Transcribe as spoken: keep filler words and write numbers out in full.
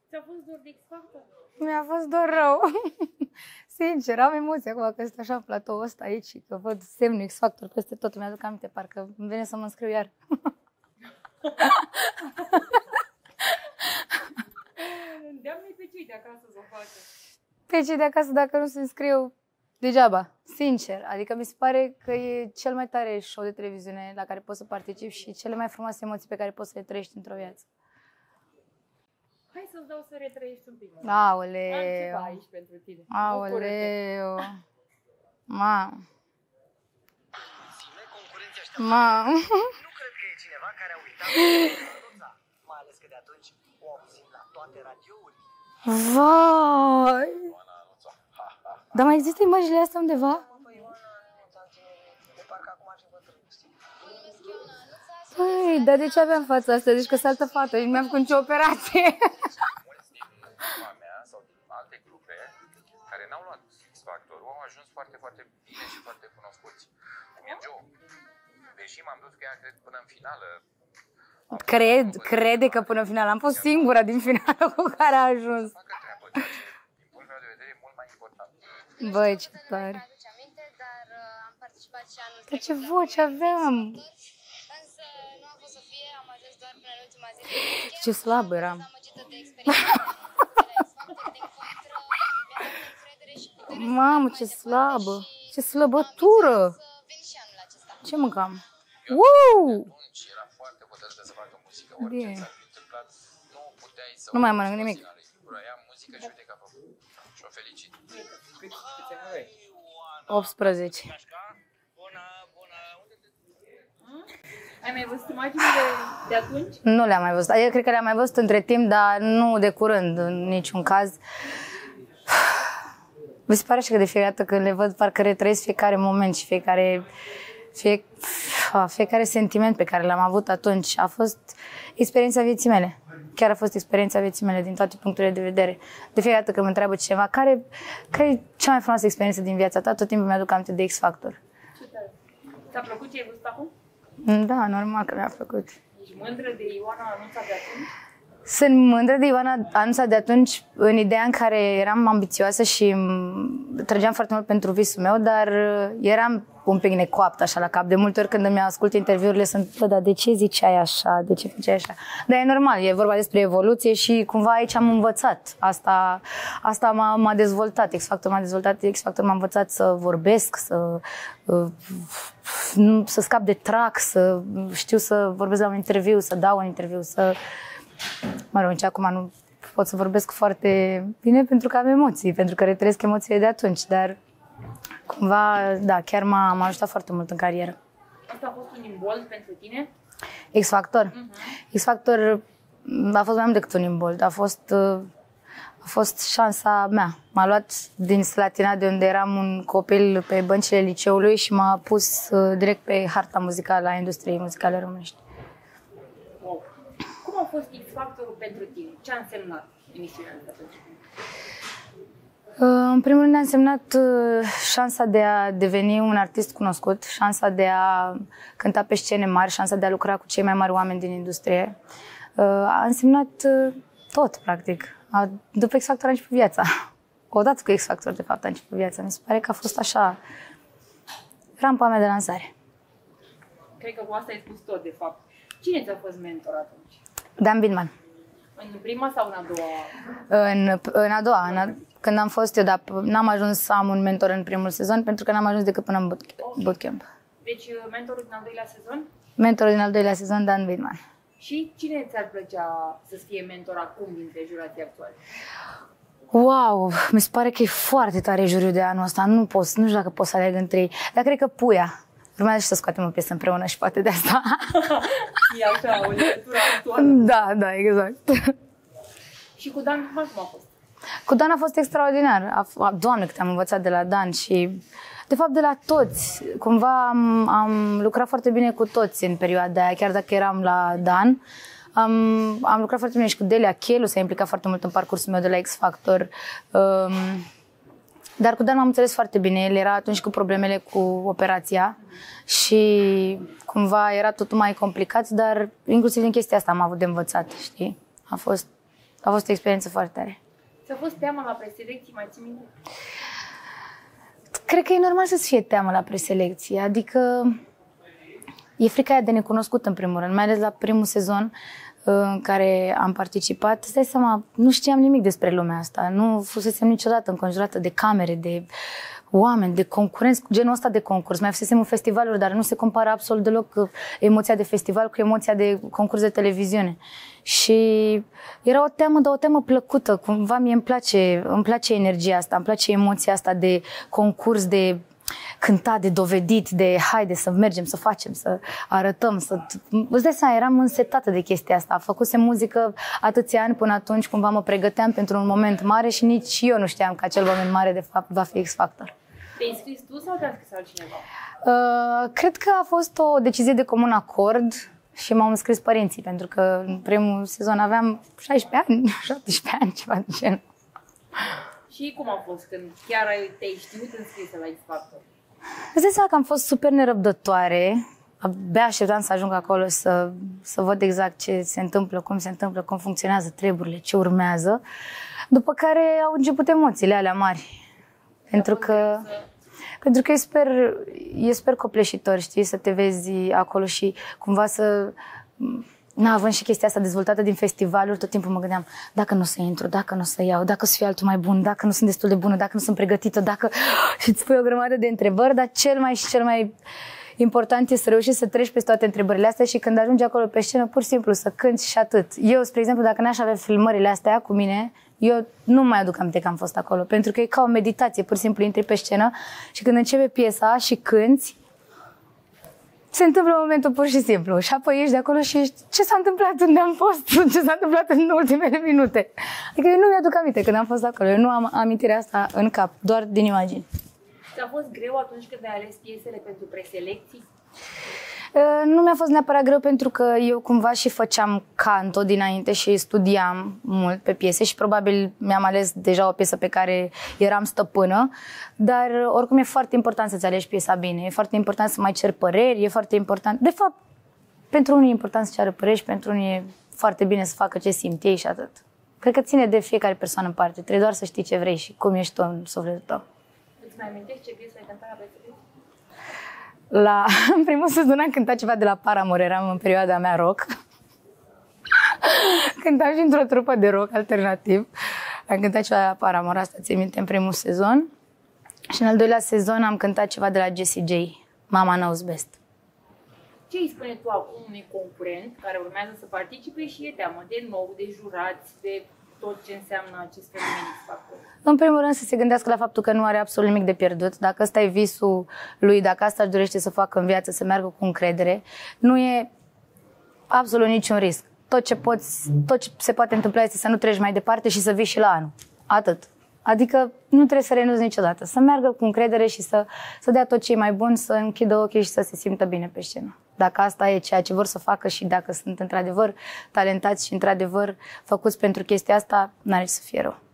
Ți-a fost dor de X-Factor? Mi-a fost dor rău. Sincer, am emoții acum că sunt așa în platoul ăsta aici și că văd semnul X-Factor peste tot. Mi-aduc aminte, parcă îmi vine să mă înscriu iar. Îndeamnă-i pe cei de acasă să o facă. Pe cei de acasă, dacă nu se înscriu, degeaba. Sincer. Adică mi se pare că e cel mai tare show de televiziune la care poți să participi și cele mai frumoase emoții pe care poți să le trăiești într-o viață. Hai să-ți dau să retrăiești un pic. Aoleu. Am ceva aici pentru tine. Aoleu. Ma. Ma. Nu cred că e cineva care a uitat mai ales că de atunci o auzim la toate radiourile. Vai. Dar mai există imaginile astea undeva? Păi, dar de ce aveam fața asta? Deci că sunt altă fată, și nu mi-am făcut nicio operație. Mulți din grupa mea sau din alte grupe care n-au luat X-Factor au ajuns foarte, foarte bine și foarte cunoscuți. Cum e Joe. Deși m-am dus cu ea, cred, până în finală. Cred, crede că până în final am fost singura din finală cu care a ajuns. Facă treabă, ceea ce, din punctul meu de vedere, e mult mai important. Băi, ce tare. Dar ce voce aveam! Ce slabă eram. Mamă, ce slabă! Ce slăbătură! Ce mâncam? Wow! Atunci era foarte hotărâtă să facă muzică. Orice Bine. s-ar fi întâmplat, nu puteai să... Nu mai mănânc nimic. Vroia muzică și uite că a făcut. Și o felicit. optsprezece. Ai mai văzut imaginile de atunci? Nu le-am mai văzut. Eu cred că le-am mai văzut între timp, dar nu de curând, în niciun caz. Mi se pare și că de fiecare dată când le văd, parcă retrăiesc fiecare moment și fiecare, fie, fiecare sentiment pe care l-am avut atunci. A fost experiența vieții mele. Chiar a fost experiența vieții mele din toate punctele de vedere. De fiecare dată când mă întreabă cineva care, care e cea mai frumoasă experiență din viața ta, tot timpul mi-aduc aminte de X-Factor. Ți-a plăcut ce ai văzut acum? Da, normal că mi-a plăcut. Ești mândră de Ioana Anunța de atunci? Sunt mândră de Ioana Anunța de atunci, în ideea în care eram ambițioasă și trăgeam foarte mult pentru visul meu, dar eram un pic necoaptă așa la cap. De multe ori când îmi ascult interviurile sunt, bă, dar de ce ziceai așa, de ce făceai așa? Dar e normal, e vorba despre evoluție și cumva aici am învățat. Asta, asta m-a, m-a dezvoltat, X-Factor m-a dezvoltat, X-Factor m-a învățat să vorbesc, să, să scap de trac, să știu să vorbesc la un interviu, să dau un interviu, să... Mă rog, acum nu pot să vorbesc foarte bine pentru că am emoții, pentru că retrăiesc emoțiile de atunci, dar cumva, da, chiar m-a, m-a ajutat foarte mult în carieră. Asta a fost un imbold pentru tine? X-Factor? Uh-huh. X-Factor a fost mai mult decât un imbold, a fost, a fost șansa mea. M-a luat din Slatina, de unde eram un copil pe băncile liceului și m-a pus direct pe harta muzicală a industriei muzicale românești. Wow. Cum a fost X-Factorul pentru tine? Ce a însemnat emisiunea asta pentru tine? În primul rând a însemnat șansa de a deveni un artist cunoscut, șansa de a cânta pe scene mari, șansa de a lucra cu cei mai mari oameni din industrie. A însemnat tot, practic. După X-Factor a început viața. Odată cu X-Factor, de fapt, a început viața. Mi se pare că a fost așa rampa mea de lansare. Cred că cu asta ai spus tot, de fapt. Cine ți-a fost mentor atunci? Dan Bidman. În prima sau în a doua? În, în a doua, în a, când am fost eu, dar n-am ajuns să am un mentor în primul sezon, pentru că n-am ajuns decât până în bootcamp. Deci mentorul din al doilea sezon? Mentorul din al doilea sezon, Dan Bidman. Și cine ți-ar plăcea să fie mentor acum dintre jurații actuali? Wow, mi se pare că e foarte tare juriul de anul ăsta, nu pot, nu știu dacă pot să aleg între ei, dar cred că Puia. Urmează și să scoatem o piesă împreună și poate de asta. E așa, o legătură actuală. Da, da, exact. Și cu Dan, cum a fost? Cu Dan a fost extraordinar. A, Doamne, cât am învățat de la Dan și, de fapt, de la toți. Cumva am, am lucrat foarte bine cu toți în perioada aia, chiar dacă eram la Dan. Am, am lucrat foarte bine și cu Delia Chelu, s-a implicat foarte mult în parcursul meu de la X-Factor. Um, Dar cu Dan m-am înțeles foarte bine. El era atunci cu problemele cu operația și cumva era totul mai complicat, dar inclusiv din chestia asta am avut de învățat, știi? A fost A fost o experiență foarte tare. Ți-a fost teamă la preselecții, mai ții minte? Cred că e normal să-ți fie teamă la preselecție, adică e frica aia de necunoscut în primul rând, mai ales la primul sezon în care am participat. Îți dai seama, nu știam nimic despre lumea asta, nu fusesem niciodată înconjurată de camere, de oameni, de concurenți, genul ăsta de concurs. Mai fusesem în festivaluri, dar nu se compară absolut deloc emoția de festival cu emoția de concurs de televiziune. Și era o teamă, dar o teamă plăcută, cumva mie îmi place, îmi place energia asta, îmi place emoția asta de concurs, de cântat, de dovedit, de haide să mergem, să facem, să arătăm, să... Îți dai seama, eram însetată de chestia asta. Făcusem muzică atâția ani până atunci, cumva mă pregăteam pentru un moment mare și nici eu nu știam că acel moment mare de fapt va fi X Factor. Te-ai înscris tu sau te-a înscris altcineva? Uh, cred că a fost o decizie de comun acord și m-au înscris părinții, pentru că în primul sezon aveam șaisprezece ani, șaptesprezece ani, ceva de genul. Și cum a fost când chiar ai, te-ai știut înscrisă la X Factor? Îți dai seama că am fost super nerăbdătoare, abia așteptam să ajung acolo să, să văd exact ce se întâmplă, cum se întâmplă, cum funcționează treburile, ce urmează, după care au început emoțiile alea mari. Pentru că, pentru că e super, e super copleșitor, știi, să te vezi acolo și cumva să... Na, având și chestia asta dezvoltată din festivaluri, tot timpul mă gândeam dacă nu o să intru, dacă nu o să iau, dacă o să fie altul mai bun, dacă nu sunt destul de bună, dacă nu sunt pregătită, dacă... Și îți pui o grămadă de întrebări, dar cel mai și cel mai important e să reușești să treci peste toate întrebările astea și când ajungi acolo pe scenă, pur și simplu să cânti și atât. Eu, spre exemplu, dacă n-aș avea filmările astea cu mine, eu nu mai aduc aminte că am fost acolo, pentru că e ca o meditație, pur și simplu intri pe scenă și când începe piesa și cânti, se întâmplă momentul pur și simplu și apoi ieși de acolo și ești, ce s-a întâmplat unde am fost, ce s-a întâmplat în ultimele minute. Adică eu nu mi-aduc aminte când am fost acolo, eu nu am amintirea asta în cap, doar din imagini. Ți-a fost greu atunci când ai ales piesele pentru preselecții? Nu mi-a fost neapărat greu pentru că eu cumva și făceam canto dinainte și studiam mult pe piese și probabil mi-am ales deja o piesă pe care eram stăpână, dar oricum e foarte important să-ți alegi piesa bine, e foarte important să mai cer păreri, e foarte important, de fapt, pentru unii e important să ceară păreri și pentru unii e foarte bine să facă ce simt ei și atât. Cred că ține de fiecare persoană în parte, trebuie doar să știi ce vrei și cum ești tu în sufletul tău. Îți mai amintești ce piesă ai cântat la preselecții? La, în primul sezon am cântat ceva de la Paramore, eram în perioada mea rock. Cântam și într-o trupă de rock alternativ. Am cântat ceva de la Paramore, asta ți-e minte, în primul sezon. Și în al doilea sezon am cântat ceva de la Jessie J, Mama Knows Best. Ce îi spune tu acum unui concurent care urmează să participe și e teamă de nou, de jurați, de tot ce înseamnă acest fenomen X Factor? În primul rând să se gândească la faptul că nu are absolut nimic de pierdut. Dacă ăsta e visul lui, dacă asta își dorește să facă în viață, să meargă cu încredere, nu e absolut niciun risc. Tot ce, poți, tot ce se poate întâmpla este să nu treci mai departe și să vii și la anul. Atât. Adică nu trebuie să renunți niciodată. Să meargă cu încredere și să, să dea tot ce e mai bun, să închidă ochii și să se simtă bine pe scenă. Dacă asta e ceea ce vor să facă și dacă sunt într-adevăr talentați și într-adevăr făcuți pentru chestia asta, n-are ce să fie rău.